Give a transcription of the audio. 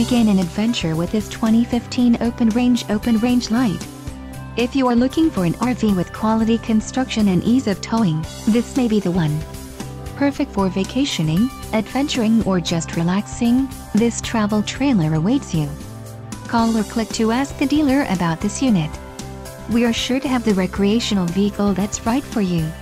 begin an adventure with this 2015 Open Range Lite. If you are looking for an RV with quality construction and ease of towing, this may be the one. Perfect for vacationing, adventuring, or just relaxing, this travel trailer awaits you. Call or click to ask the dealer about this unit. We are sure to have the recreational vehicle that's right for you.